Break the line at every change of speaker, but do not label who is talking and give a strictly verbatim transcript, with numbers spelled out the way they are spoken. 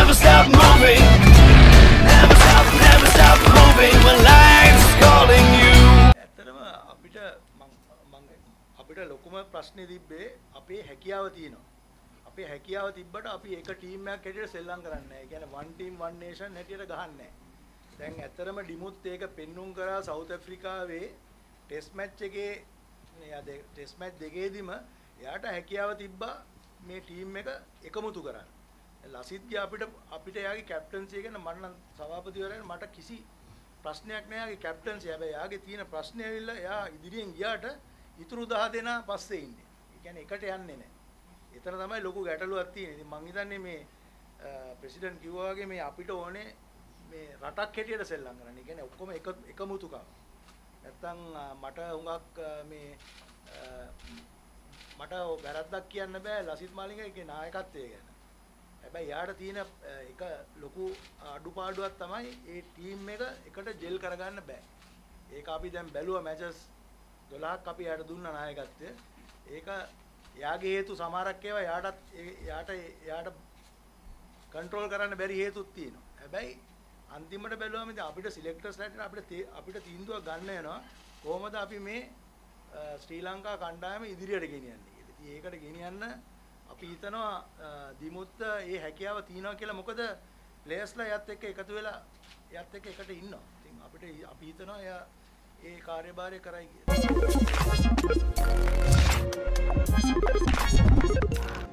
never stop moving. Never stop, never stop moving when life's calling you.
ඇත්තටම අපිට මම අපිට ලොකුම ප්‍රශ්නේ තිබ්බේ අපේ හැකියාව තියෙනවා. අපේ හැකියාව තිබ්බට අපි එක ටීම් එකක් හැටියට සෙල්ලම් කරන්නේ නැහැ. ඒ කියන්නේ one team one nation හැටියට ගහන්නේ නැහැ. දැන් ඇත්තටම ඩිමුත් ඒක පෙන්눔 කරා සවුත් ඇෆ්‍රිකාවේ ටෙස්ට් මැච් එකේ නේ ටෙස්ට් මැච් දෙකේදීම එයාට හැකියාව තිබ්බා මේ ටීම් එක එකමුතු කරන්න. ලසිත්ගේ අපිට අපිට එයාගේ කැප්ටන්සි ගැන මම නම් සභාපතිවරයාට මට කිසි ප්‍රශ්නයක් නෑ. එයාගේ කැප්ටන්සි හැබැයි එයාගේ තියෙන ප්‍රශ්නේ ඇවිල්ලා එයා ඉදිරියෙන් ගියාට ඉතුරු දහ දෙනා පස්සේ ඉන්නේ. ඒ කියන්නේ එකට යන්නේ නෑ. එතන තමයි ලොකු ගැටලුවක් තියෙන්නේ. ඉතින් මං හිතන්නේ මේ ප්‍රෙසිඩන්ට් කිව්වා වගේ මේ අපිට ඕනේ මේ රටක් හැටියට සෙල්ලම් කරන්න. ඒ කියන්නේ ඔක්කොම එක එකමුතුකම. නැත්තම් මට හුඟක් මේ මට වැරද්දක් කියන්න බෑ ලසිත් මාලිංගගේ නායකත්වය ගැන. හැබැයි යාට තියෙන එක ලොකු අඩුපාඩුවක් තමයි ඒ ටීම් එක එකට ජෙල් කරගන්න බෑ. ඒක අපි දැන් බැලුවා මැචස් දොළහක් අපි යාට දුන්නා නායකත්වය. ඒක යාගේ හේතු සමහරක් ඒවා යාටත් යාට යාට කන්ට්‍රෝල් කරන්න බැරි හේතුත් තියෙනවා. හැබැයි අන්තිමට බැලුවම ඉතින් අපිට සිලෙක්ටර්ස්ලාට අපිට අපිට තීන්දුවක් ගන්න වෙනවා කොහොමද අපි මේ ශ්‍රී ලංකා කණ්ඩායම ඉදිරියට ගෙනියන්නේ කියලා. ඉතින් ඒකට ගෙනියන්න අපි හිතනවා දිමුත් ඒ හැකියාව තියෙනවා කියලා. මොකද ප්ලේයර්ස්ලා යත් එක්ක එකතු වෙලා යත් එක්ක එකට ඉන්නවා. ඉතින් අපිට අපි හිතනවා එයා ඒ කාර්යභාරය කරයි කියලා.